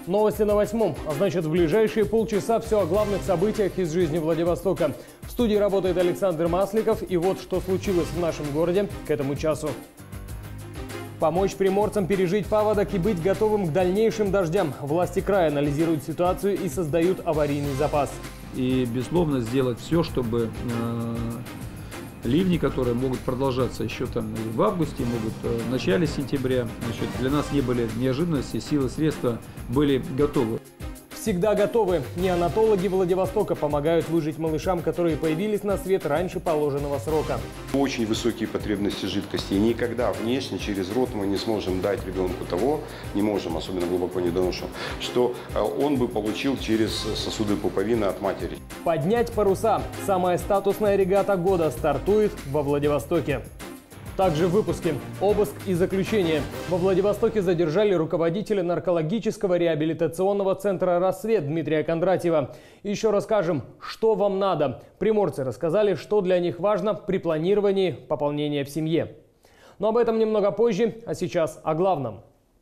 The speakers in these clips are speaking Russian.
Новости на 8-м. А значит, в ближайшие полчаса все о главных событиях из жизни Владивостока. В студии работает Александр Масликов. И вот что случилось в нашем городе к этому часу. Помочь приморцам пережить паводок и быть готовым к дальнейшим дождям. Власти края анализируют ситуацию и создают аварийный запас. И, безусловно, сделать все, чтобы ливни, которые могут продолжаться еще там и в августе, могут в начале сентября, для нас не были неожиданности, силы, средства были готовы. Всегда готовы. Неонатологи Владивостока помогают выжить малышам, которые появились на свет раньше положенного срока. Очень высокие потребности жидкости. И никогда внешне через рот мы не сможем дать ребенку того, не можем, особенно глубоко недоношенному, что он бы получил через сосуды пуповины от матери. Поднять паруса. Самая статусная регата года стартует во Владивостоке. Также в выпуске обыск и заключение. Во Владивостоке задержали руководителя наркологического реабилитационного центра «Рассвет» Дмитрия Кондратьева. Еще расскажем, что вам надо. Приморцы рассказали, что для них важно при планировании пополнения в семье. Но об этом немного позже, а сейчас о главном.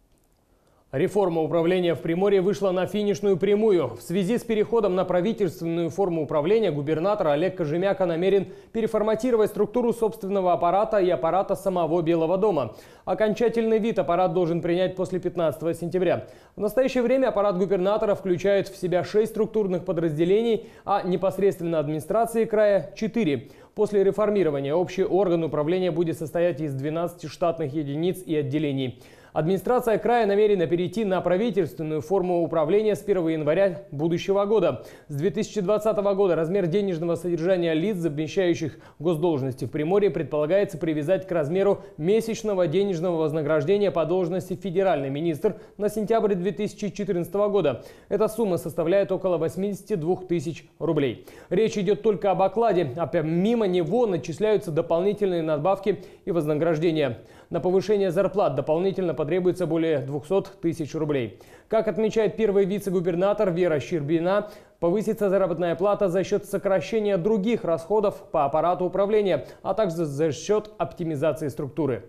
Реформа управления в Приморье вышла на финишную прямую. В связи с переходом на правительственную форму управления губернатор Олег Кожемяка намерен переформатировать структуру собственного аппарата и аппарата самого Белого дома. Окончательный вид аппарат должен принять после 15 сентября. В настоящее время аппарат губернатора включает в себя 6 структурных подразделений, а непосредственно администрации края – 4. После реформирования общий орган управления будет состоять из 12 штатных единиц и отделений. Администрация края намерена перейти на правительственную форму управления с 1 января будущего года. С 2020 года размер денежного содержания лиц, замещающих госдолжности в Приморье, предполагается привязать к размеру месячного денежного вознаграждения по должности федеральный министр на сентябрь 2014 года. Эта сумма составляет около 82 тысяч рублей. Речь идет только об окладе, а помимо него начисляются дополнительные надбавки и вознаграждения. На повышение зарплат дополнительно потребуется более 200 тысяч рублей. Как отмечает первый вице-губернатор Вера Щербина, повысится заработная плата за счет сокращения других расходов по аппарату управления, а также за счет оптимизации структуры.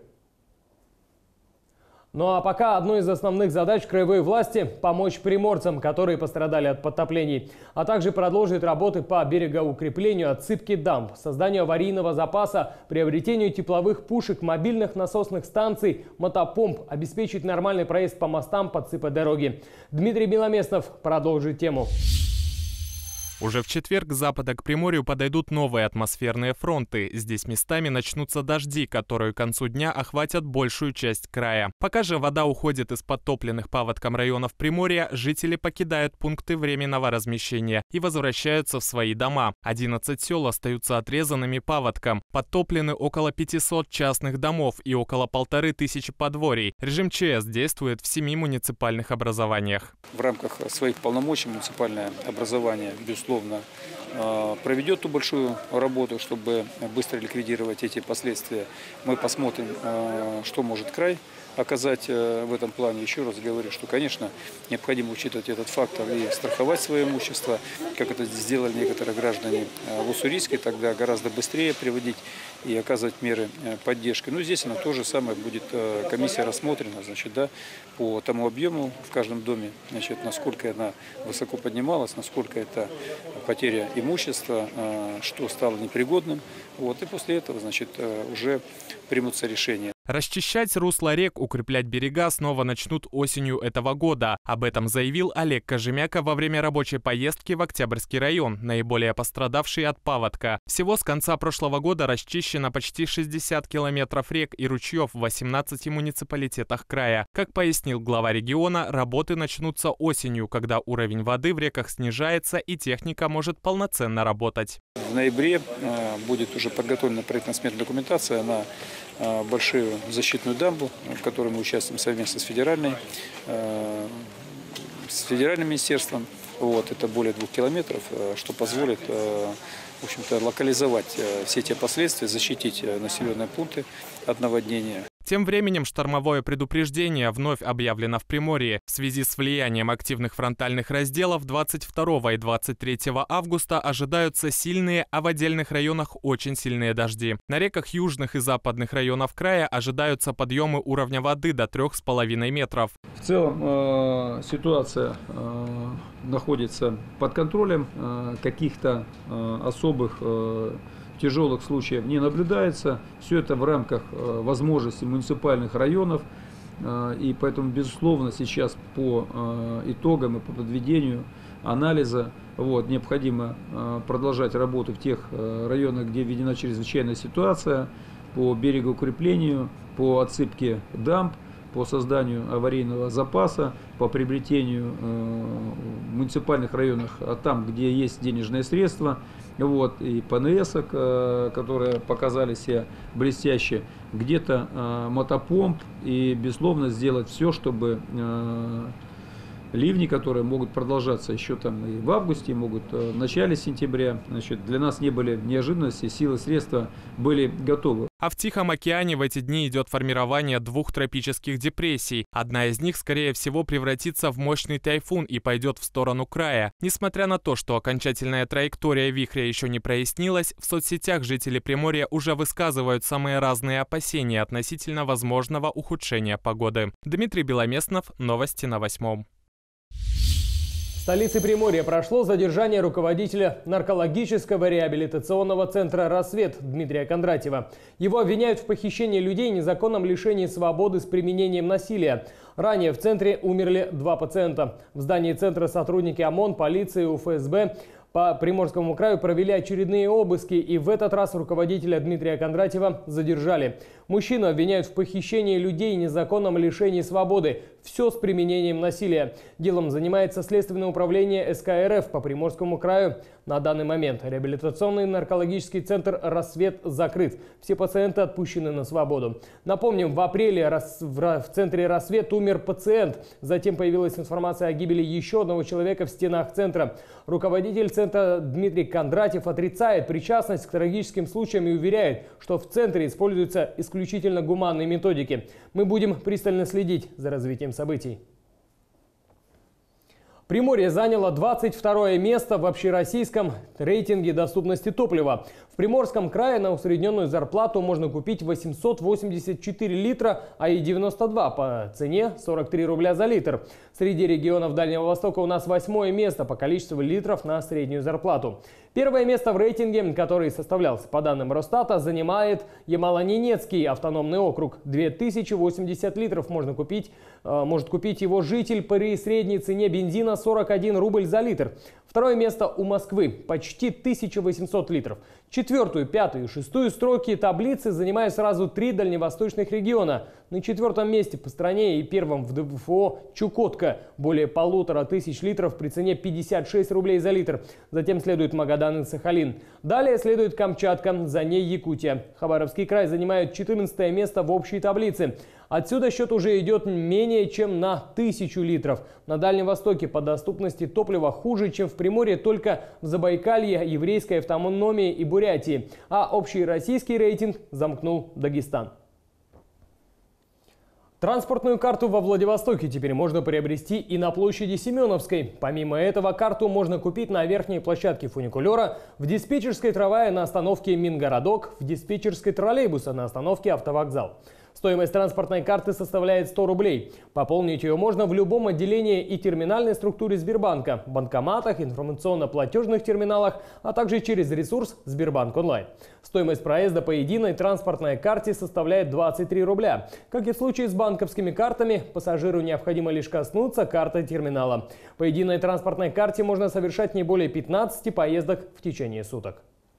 Ну а пока одной из основных задач краевой власти – помочь приморцам, которые пострадали от подтоплений, а также продолжить работы по берегоукреплению, отсыпке дамб, созданию аварийного запаса, приобретению тепловых пушек, мобильных насосных станций, мотопомп, обеспечить нормальный проезд по мостам, подсыпать дороги. Дмитрий Беломестнов продолжит тему. Уже в четверг с запада к Приморью подойдут новые атмосферные фронты. Здесь местами начнутся дожди, которые к концу дня охватят большую часть края. Пока же вода уходит из подтопленных паводком районов Приморья, жители покидают пункты временного размещения и возвращаются в свои дома. 11 сел остаются отрезанными паводком. Подтоплены около 500 частных домов и около 1500 подворий. Режим ЧС действует в 7 муниципальных образованиях. В рамках своих полномочий муниципальное образование, безусловно, проведет ту большую работу, чтобы быстро ликвидировать эти последствия. Мы посмотрим, что может край оказать в этом плане. Еще раз говорю, что, конечно, необходимо учитывать этот фактор и страховать свое имущество, как это сделали некоторые граждане в Уссурийске, тогда гораздо быстрее приводить и оказывать меры поддержки. Но здесь она то же самое будет, комиссия рассмотрена, по тому объему в каждом доме, насколько она высоко поднималась, насколько это потеря имущества, что стало непригодным. И после этого, уже примутся решения. Расчищать русла рек, укреплять берега снова начнут осенью этого года. Об этом заявил Олег Кожемяка во время рабочей поездки в Октябрьский район, наиболее пострадавший от паводка. Всего с конца прошлого года расчищено почти 60 километров рек и ручьев в 18 муниципалитетах края. Как пояснил глава региона, работы начнутся осенью, когда уровень воды в реках снижается и техника может полноценно работать. В ноябре будет уже подготовлена проектно-сметная документация на большую защитную дамбу, в которой мы участвуем совместно с федеральным министерством. Это более 2 километров, что позволит, в общем-то, локализовать все те последствия, защитить населенные пункты от наводнения. Тем временем штормовое предупреждение вновь объявлено в Приморье. В связи с влиянием активных фронтальных разделов 22 и 23 августа ожидаются сильные, а в отдельных районах очень сильные дожди. На реках южных и западных районов края ожидаются подъемы уровня воды до 3,5 метров. В целом ситуация находится под контролем, каких-то особых тяжелых случаев не наблюдается. Все это в рамках возможностей муниципальных районов. И поэтому, безусловно, сейчас по итогам и по подведению анализа необходимо продолжать работу в тех районах, где введена чрезвычайная ситуация, по берегоукреплению, по отсыпке дамб, по созданию аварийного запаса, по приобретению в муниципальных районах, там, где есть денежные средства, и ПНСок, которые показали себя блестяще, где-то мотопомп, и, безусловно, сделать все, чтобы ливни, которые могут продолжаться еще там и в августе, могут в начале сентября, для нас не были неожиданности, силы, средства были готовы. А в Тихом океане в эти дни идет формирование 2 тропических депрессий. Одна из них, скорее всего, превратится в мощный тайфун и пойдет в сторону края. Несмотря на то, что окончательная траектория вихря еще не прояснилась, в соцсетях жители Приморья уже высказывают самые разные опасения относительно возможного ухудшения погоды. Дмитрий Беломеснов, новости на 8. В столице Приморья прошло задержание руководителя наркологического реабилитационного центра «Рассвет» Дмитрия Кондратьева. Его обвиняют в похищении людей, незаконном лишении свободы с применением насилия. Ранее в центре умерли 2 пациента. В здании центра сотрудники ОМОН, полиции, УФСБ по Приморскому краю провели очередные обыски, и в этот раз руководителя Дмитрия Кондратьева задержали. Мужчину обвиняют в похищении людей и незаконном лишении свободы. Все с применением насилия. Делом занимается Следственное управление СК РФ по Приморскому краю. На данный момент реабилитационный наркологический центр «Рассвет» закрыт. Все пациенты отпущены на свободу. Напомним, в апреле в центре «Рассвет» умер пациент. Затем появилась информация о гибели еще одного человека в стенах центра. Руководитель центра Дмитрий Кондратьев отрицает причастность к трагическим случаям и уверяет, что в центре используются исключительно гуманные методики. Мы будем пристально следить за развитием событий. Приморье заняло 22 место в общероссийском рейтинге доступности топлива. В Приморском крае на усредненную зарплату можно купить 884 литра АИ-92 по цене 43 рубля за литр. Среди регионов Дальнего Востока у нас 8 место по количеству литров на среднюю зарплату. Первое место в рейтинге, который составлялся по данным Росстата, занимает Ямало-Ненецкий автономный округ. 2080 литров может купить его житель при средней цене бензина 41 рубль за литр. Второе место у Москвы – почти 1800 литров. Четвертую, пятую и шестую строки таблицы занимают сразу 3 дальневосточных региона. На 4-м месте по стране и первом в ДФО Чукотка – более 1500 литров при цене 56 рублей за литр. Затем следует Магадан и Сахалин. Далее следует Камчатка, за ней Якутия. Хабаровский край занимает 14 место в общей таблице. Отсюда счет уже идет менее чем на 1000 литров. На Дальнем Востоке по доступности топлива хуже, чем в Приморье, только в Забайкалье, еврейской автономии и Бурятии. А общий российский рейтинг замкнул Дагестан. Транспортную карту во Владивостоке теперь можно приобрести и на площади Семеновской. Помимо этого, карту можно купить на верхней площадке фуникулера, в диспетчерской трамвая на остановке Мингородок, в диспетчерской троллейбуса на остановке Автовокзал. Стоимость транспортной карты составляет 100 рублей. Пополнить ее можно в любом отделении и терминальной структуре Сбербанка, банкоматах, информационно-платежных терминалах, а также через ресурс Сбербанк онлайн. Стоимость проезда по единой транспортной карте составляет 23 рубля. Как и в случае с банковскими картами, пассажиру необходимо лишь коснуться карты терминала. По единой транспортной карте можно совершать не более 15 поездок в течение суток.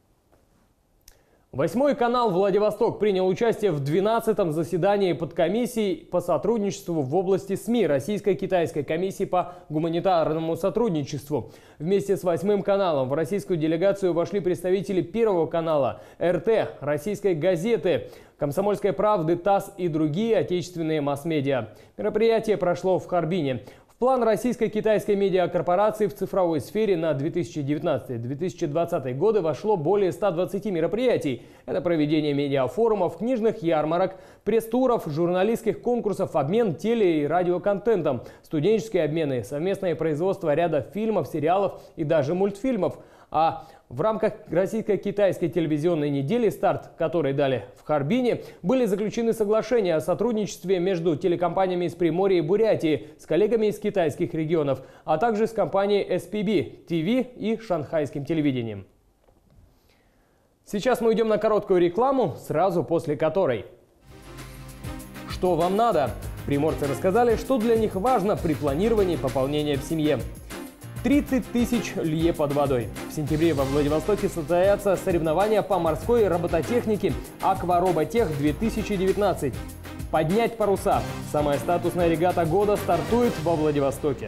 8-й канал «Владивосток» принял участие в 12-м заседании подкомиссии по сотрудничеству в области СМИ Российско-Китайской комиссии по гуманитарному сотрудничеству. Вместе с 8-м каналом в российскую делегацию вошли представители Первого канала, РТ, Российской газеты, Комсомольской правды, ТАСС и другие отечественные масс-медиа. Мероприятие прошло в Харбине. В план российско-китайской медиакорпорации в цифровой сфере на 2019-2020 годы вошло более 120 мероприятий. Это проведение медиафорумов, книжных ярмарок, пресс-туров, журналистских конкурсов, обмен теле- и радиоконтентом, студенческие обмены, совместное производство ряда фильмов, сериалов и даже мультфильмов. А в рамках российско-китайской телевизионной недели, старт которой дали в Харбине, были заключены соглашения о сотрудничестве между телекомпаниями из Приморья и Бурятии, с коллегами из китайских регионов, а также с компанией SPB TV и шанхайским телевидением. Сейчас мы идем на короткую рекламу, сразу после которой. Что вам надо? Приморцы рассказали, что для них важно при планировании пополнения в семье. 30 тысяч лье под водой. В сентябре во Владивостоке состоятся соревнования по морской робототехнике «Аквароботех-2019». Поднять паруса. Самая статусная регата года стартует во Владивостоке.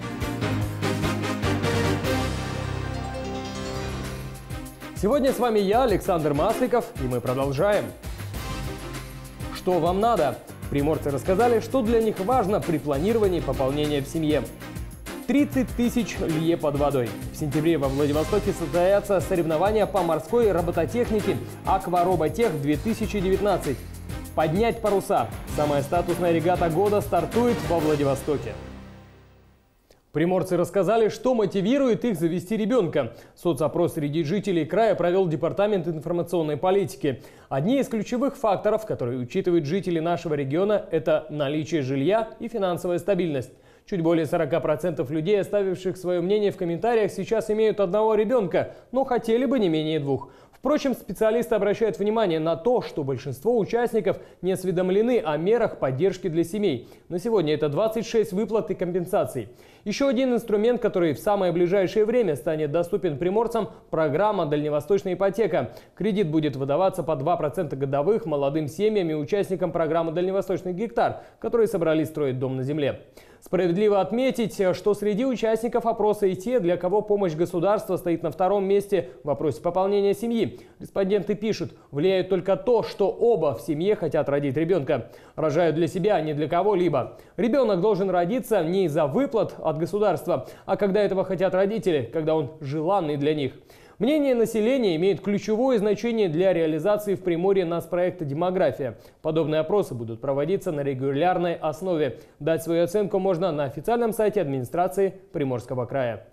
Сегодня с вами я, Александр Масликов, и мы продолжаем. Что вам надо? Приморцы рассказали, что для них важно при планировании пополнения в семье. 30 тысяч лье под водой. В сентябре во Владивостоке состоятся соревнования по морской робототехнике «Аквароботех-2019». Поднять паруса. Самая статусная регата года стартует во Владивостоке. Приморцы рассказали, что мотивирует их завести ребенка. Соцопрос среди жителей края провел Департамент информационной политики. Одни из ключевых факторов, которые учитывают жители нашего региона, это наличие жилья и финансовая стабильность. Чуть более 40% людей, оставивших свое мнение в комментариях, сейчас имеют одного ребенка, но хотели бы не менее двух. Впрочем, специалисты обращают внимание на то, что большинство участников не осведомлены о мерах поддержки для семей. На сегодня это 26 выплат и компенсаций. Еще один инструмент, который в самое ближайшее время станет доступен приморцам – программа «Дальневосточная ипотека». Кредит будет выдаваться по 2% годовых молодым семьям и участникам программы «Дальневосточный гектар», которые собрались строить дом на земле. Справедливо отметить, что среди участников опроса и те, для кого помощь государства стоит на втором месте в вопросе пополнения семьи. Респонденты пишут, влияет только то, что оба в семье хотят родить ребенка. Рожают для себя, а не для кого-либо. Ребенок должен родиться не из-за выплат от государства, а когда этого хотят родители, когда он желанный для них. Мнение населения имеет ключевое значение для реализации в Приморье нацпроекта «Демография». Подобные опросы будут проводиться на регулярной основе. Дать свою оценку можно на официальном сайте администрации Приморского края.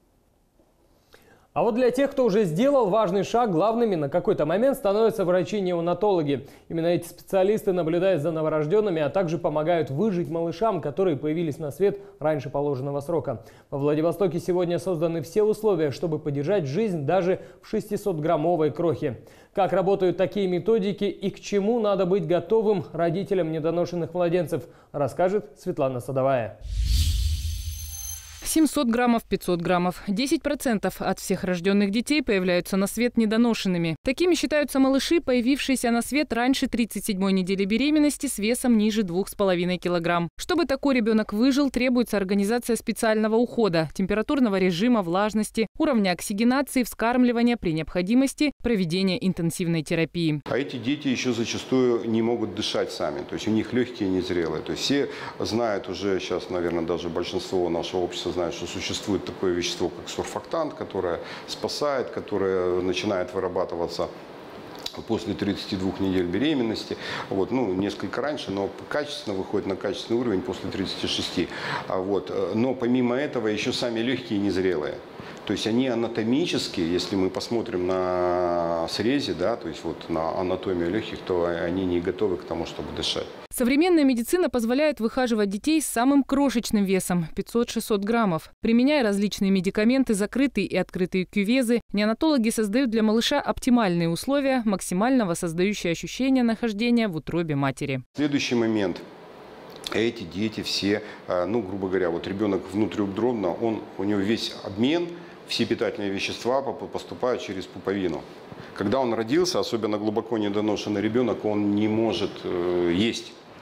А вот для тех, кто уже сделал важный шаг, главными на какой-то момент становятся врачи-неонатологи. Именно эти специалисты наблюдают за новорожденными, а также помогают выжить малышам, которые появились на свет раньше положенного срока. Во Владивостоке сегодня созданы все условия, чтобы поддержать жизнь даже в 600-граммовой крохе. Как работают такие методики и к чему надо быть готовым родителям недоношенных младенцев, расскажет Светлана Садовая. 700 граммов, 500 граммов. 10% от всех рожденных детей появляются на свет недоношенными. Такими считаются малыши, появившиеся на свет раньше 37-й недели беременности с весом ниже 2,5 килограмм. Чтобы такой ребенок выжил, требуется организация специального ухода, температурного режима, влажности, уровня оксигенации, вскармливания, при необходимости проведения интенсивной терапии. А эти дети еще зачастую не могут дышать сами, то есть у них легкие незрелые. То есть все знают уже сейчас, наверное, даже большинство нашего общества знает, что существует такое вещество, как сурфактант, которое спасает, которое начинает вырабатываться после 32 недель беременности, вот, ну, несколько раньше, но качественно выходит на качественный уровень после 36. Но помимо этого еще сами легкие незрелые. То есть они анатомически, если мы посмотрим на срезе, да, то есть вот на анатомию легких, то они не готовы к тому, чтобы дышать. Современная медицина позволяет выхаживать детей с самым крошечным весом – 500-600 граммов. Применяя различные медикаменты, закрытые и открытые кювезы, неонатологи создают для малыша оптимальные условия, максимально воссоздающие ощущение нахождения в утробе матери. Следующий момент. Эти дети все, ну, грубо говоря, вот ребенок внутриутробно, у него весь обмен, все питательные вещества поступают через пуповину. Когда он родился, особенно глубоко недоношенный ребенок, он не может есть.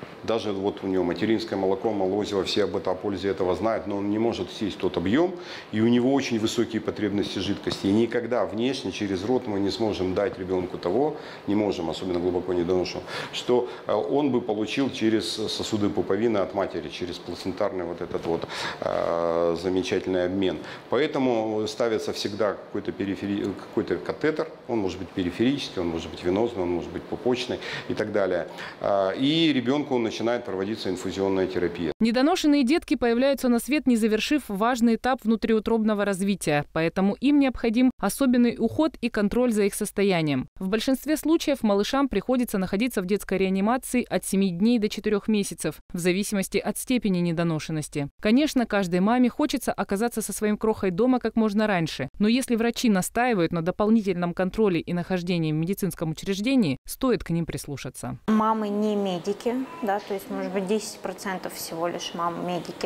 Даже вот у него материнское молоко, молозиво, все о пользе этого знают, но он не может съесть тот объем, и у него очень высокие потребности жидкости. И никогда внешне через рот мы не сможем дать ребенку того, не можем, особенно глубоко недоношенному, что он бы получил через сосуды пуповины от матери, через плацентарный вот этот вот замечательный обмен. Поэтому ставится всегда какой-то катетер, он может быть периферический, он может быть венозный, он может быть пупочный и так далее. И ребенку начинает проводиться инфузионная терапия. Недоношенные детки появляются на свет, не завершив важный этап внутриутробного развития, поэтому им необходим особенный уход и контроль за их состоянием. В большинстве случаев малышам приходится находиться в детской реанимации от 7 дней до 4 месяцев, в зависимости от степени недоношенности. Конечно, каждой маме хочется оказаться со своим крохой дома как можно раньше, но если врачи настаивают на дополнительном контроле и нахождении в медицинском учреждении, стоит к ним прислушаться. Мамы не медики, да, то есть, может быть, 10% всего лишь мам медики.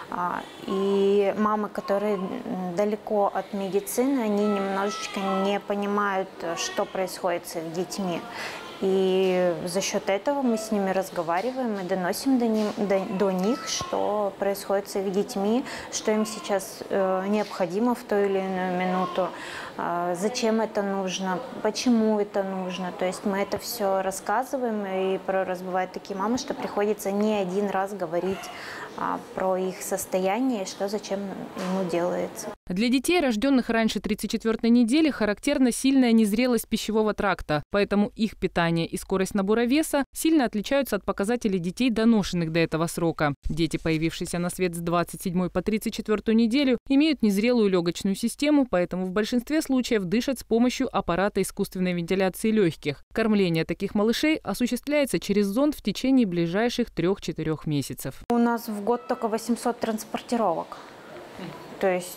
И мамы, которые далеко от медицины, они немножечко не понимают, что происходит с их детьми. И за счет этого мы с ними разговариваем и доносим до них, что происходит с их детьми, что им сейчас необходимо в ту или иную минуту, зачем это нужно, почему это нужно. То есть мы это все рассказываем, и порой раз бывают такие мамы, что приходится не один раз говорить про их состояние, что зачем ему делается. Для детей, рожденных раньше 34-й недели, характерна сильная незрелость пищевого тракта, поэтому их питание и скорость набора веса сильно отличаются от показателей детей, доношенных до этого срока. Дети, появившиеся на свет с 27 по 34 неделю, имеют незрелую легочную систему, поэтому в большинстве случаев дышат с помощью аппарата искусственной вентиляции легких. Кормление таких малышей осуществляется через зонд в течение ближайших 3-4 месяцев. У нас в год только 800 транспортировок. То есть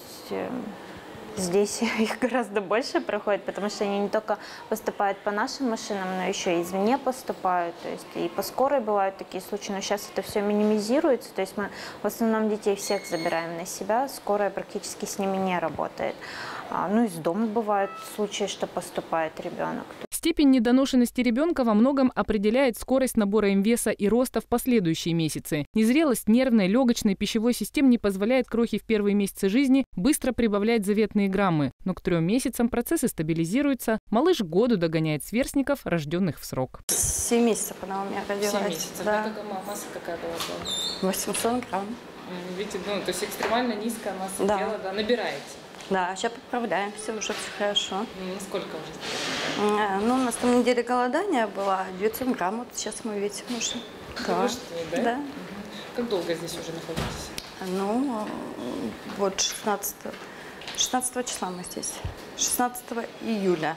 здесь их гораздо больше проходит, потому что они не только поступают по нашим машинам, но еще и извне поступают. То есть и по скорой бывают такие случаи, но сейчас это все минимизируется. То есть мы в основном детей всех забираем на себя, скорая практически с ними не работает. Ну, из дома бывают случаи, что поступает ребенок. Степень недоношенности ребенка во многом определяет скорость набора им веса и роста в последующие месяцы. Незрелость нервной, легочной, пищевой систем не позволяет крохе в первые месяцы жизни быстро прибавлять заветные граммы. Но к 3 месяцам процессы стабилизируются. Малыш к году догоняет сверстников, рожденных в срок. 7 месяцев она у меня родилась. 7 месяцев. Да. Масса какая была? 800 грамм. Видите, то есть экстремально низкая масса тела, да, набираете? Да, сейчас поправляемся, уже все хорошо. Сколько уже? Ну, у нас там неделя голодания была, 900 грамм, вот сейчас мы весим уже. Да. Да. Как долго здесь уже находитесь? Ну, вот 16 числа мы здесь, 16 июля.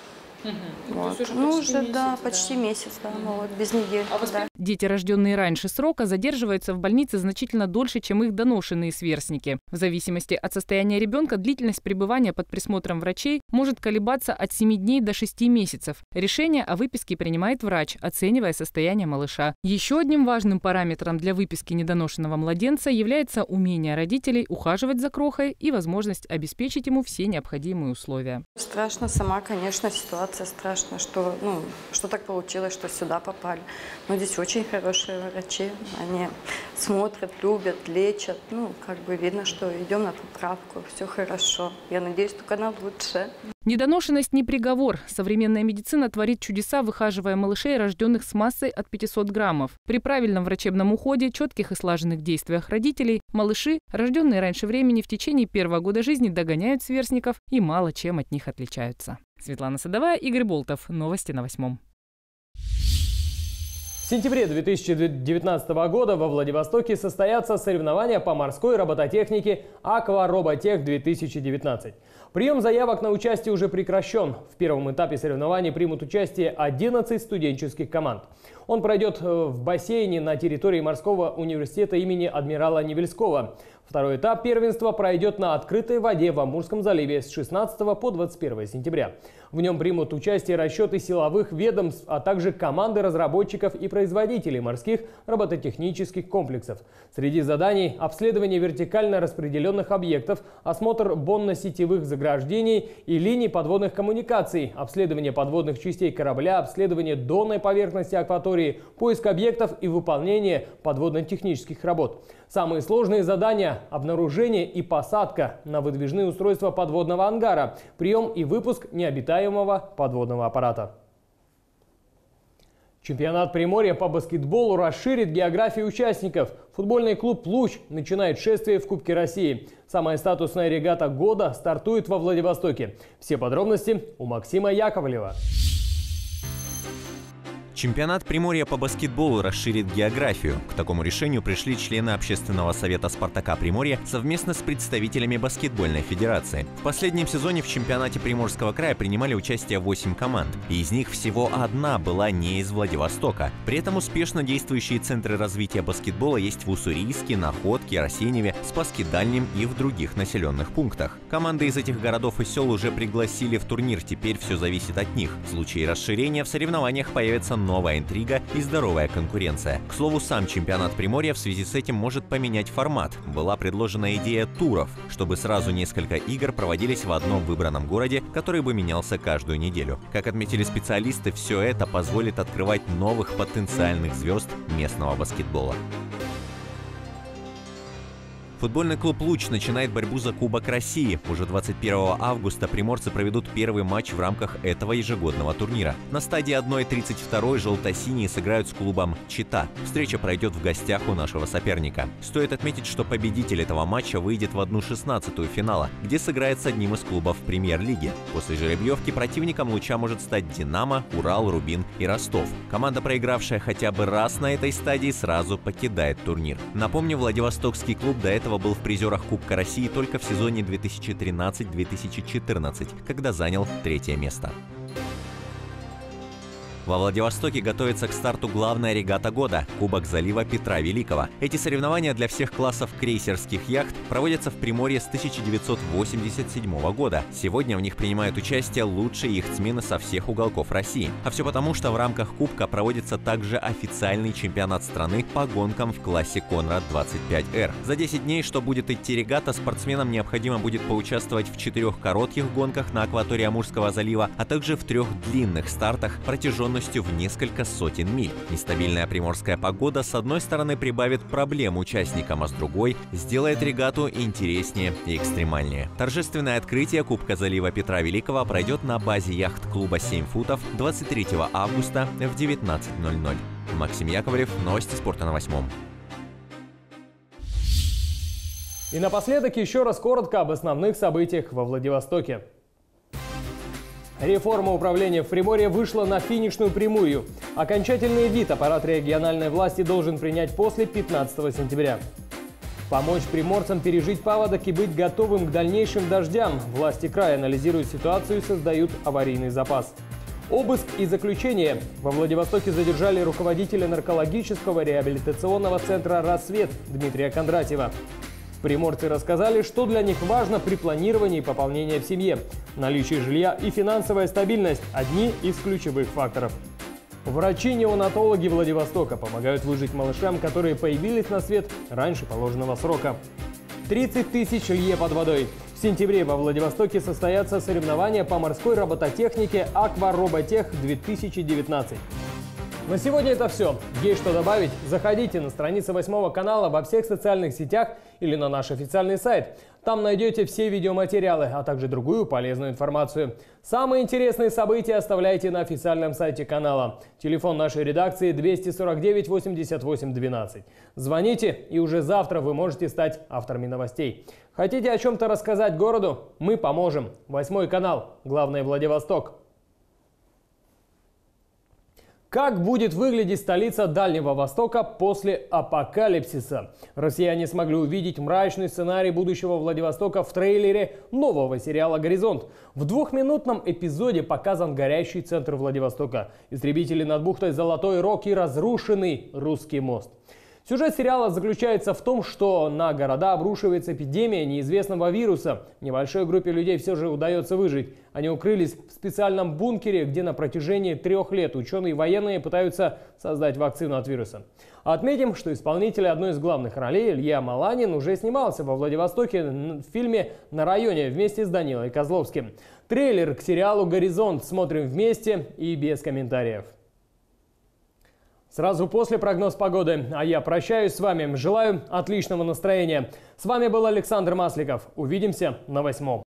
Вот. Ну, уже, месяц, да, почти месяц, да, вот, без недели. Да. Дети, рожденные раньше срока, задерживаются в больнице значительно дольше, чем их доношенные сверстники. В зависимости от состояния ребенка длительность пребывания под присмотром врачей может колебаться от 7 дней до 6 месяцев. Решение о выписке принимает врач, оценивая состояние малыша. Еще одним важным параметром для выписки недоношенного младенца является умение родителей ухаживать за крохой и возможность обеспечить ему все необходимые условия. Страшно сама, конечно, ситуация. Страшно, что, что так получилось, что сюда попали. Но здесь очень хорошие врачи. Они смотрят, любят, лечат. Как бы видно, что идем на поправку. Все хорошо. Я надеюсь, только на лучшее. Недоношенность не приговор. Современная медицина творит чудеса, выхаживая малышей, рожденных с массой от 500 граммов. При правильном врачебном уходе, четких и слаженных действиях родителей, малыши, рожденные раньше времени, в течение первого года жизни догоняют сверстников и мало чем от них отличаются. Светлана Садовая, Игорь Болтов. Новости на 8. В сентябре 2019 года во Владивостоке состоятся соревнования по морской робототехнике «Аква-Роботех-2019». Прием заявок на участие уже прекращен. В первом этапе соревнований примут участие 11 студенческих команд. Он пройдет в бассейне на территории Морского университета имени адмирала Невельского. Второй этап первенства пройдет на открытой воде в Амурском заливе с 16 по 21 сентября. В нем примут участие расчеты силовых ведомств, а также команды разработчиков и производителей морских робототехнических комплексов. Среди заданий – обследование вертикально распределенных объектов, осмотр бонно-сетевых заграждений и линий подводных коммуникаций, обследование подводных частей корабля, обследование донной поверхности акватории, поиск объектов и выполнение подводно-технических работ. Самые сложные задания – обнаружение и посадка на выдвижные устройства подводного ангара, прием и выпуск необитаемого подводного аппарата. Чемпионат Приморья по баскетболу расширит географию участников. Футбольный клуб «Луч» начинает шествие в Кубке России. Самая статусная регата года стартует во Владивостоке. Все подробности у Максима Яковлева. Чемпионат Приморья по баскетболу расширит географию. К такому решению пришли члены Общественного совета «Спартака Приморья» совместно с представителями баскетбольной федерации. В последнем сезоне в чемпионате Приморского края принимали участие 8 команд, и из них всего одна была не из Владивостока. При этом успешно действующие центры развития баскетбола есть в Уссурийске, Находке, Арсеньеве, Спасске-Дальнем и в других населенных пунктах. Команды из этих городов и сел уже пригласили в турнир, теперь все зависит от них. В случае расширения в соревнованиях появится новая интрига и здоровая конкуренция. К слову, сам чемпионат Приморья в связи с этим может поменять формат. Была предложена идея туров, чтобы сразу несколько игр проводились в одном выбранном городе, который бы менялся каждую неделю. Как отметили специалисты, все это позволит открывать новых потенциальных звезд местного баскетбола. Футбольный клуб «Луч» начинает борьбу за Кубок России. Уже 21 августа приморцы проведут первый матч в рамках этого ежегодного турнира. На стадии 1/32 желто-синие сыграют с клубом «Чита». Встреча пройдет в гостях у нашего соперника. Стоит отметить, что победитель этого матча выйдет в 1/16 финала, где сыграет с одним из клубов премьер-лиги. После жеребьевки противником «Луча» может стать «Динамо», «Урал», «Рубин» и «Ростов». Команда, проигравшая хотя бы раз на этой стадии, сразу покидает турнир. Напомню, Владивостокский клуб до этого был в призерах Кубка России только в сезоне 2013-2014, когда занял 3-е место. Во Владивостоке готовится к старту главная регата года – Кубок залива Петра Великого. Эти соревнования для всех классов крейсерских яхт проводятся в Приморье с 1987 года. Сегодня в них принимают участие лучшие яхтсмены со всех уголков России. А все потому, что в рамках Кубка проводится также официальный чемпионат страны по гонкам в классе Конрад 25R. За 10 дней, что будет идти регата, спортсменам необходимо будет поучаствовать в 4 коротких гонках на акватории Амурского залива, а также в 3 длинных стартах протяженностью в несколько сотен миль. Нестабильная приморская погода с одной стороны прибавит проблем участникам, а с другой сделает регату интереснее и экстремальнее. Торжественное открытие Кубка залива Петра Великого пройдет на базе яхт-клуба 7 футов 23 августа в 19:00. Максим Яковлев, новости спорта на 8. И напоследок еще раз коротко об основных событиях во Владивостоке. Реформа управления в Приморье вышла на финишную прямую. Окончательный вид аппарат региональной власти должен принять после 15 сентября. Помочь приморцам пережить паводок и быть готовым к дальнейшим дождям. Власти края анализируют ситуацию и создают аварийный запас. Обыск и заключение. Во Владивостоке задержали руководителя наркологического реабилитационного центра «Рассвет» Дмитрия Кондратьева. Приморцы рассказали, что для них важно при планировании пополнения в семье. Наличие жилья и финансовая стабильность – одни из ключевых факторов. Врачи-неонатологи Владивостока помогают выжить малышам, которые появились на свет раньше положенного срока. 30 тысяч лье под водой. В сентябре во Владивостоке состоятся соревнования по морской робототехнике «Аквароботех-2019». На сегодня это все. Есть что добавить? Заходите на страницы 8 канала во всех социальных сетях или на наш официальный сайт. Там найдете все видеоматериалы, а также другую полезную информацию. Самые интересные события оставляйте на официальном сайте канала. Телефон нашей редакции 249 88 12. Звоните, и уже завтра вы можете стать авторами новостей. Хотите о чем-то рассказать городу? Мы поможем. 8 канал. Главное, Владивосток. Как будет выглядеть столица Дальнего Востока после апокалипсиса? Россияне смогли увидеть мрачный сценарий будущего Владивостока в трейлере нового сериала «Горизонт». В 2-минутном эпизоде показан горящий центр Владивостока, истребители над бухтой Золотой Рог и разрушенный русский мост. Сюжет сериала заключается в том, что на города обрушивается эпидемия неизвестного вируса. Небольшой группе людей все же удается выжить. Они укрылись в специальном бункере, где на протяжении 3 лет ученые и военные пытаются создать вакцину от вируса. Отметим, что исполнитель одной из главных ролей Илья Маланин уже снимался во Владивостоке в фильме «На районе» вместе с Данилой Козловским. Трейлер к сериалу «Горизонт» смотрим вместе и без комментариев. Сразу после прогноз погоды. А я прощаюсь с вами. Желаю отличного настроения. С вами был Александр Масликов. Увидимся на 8.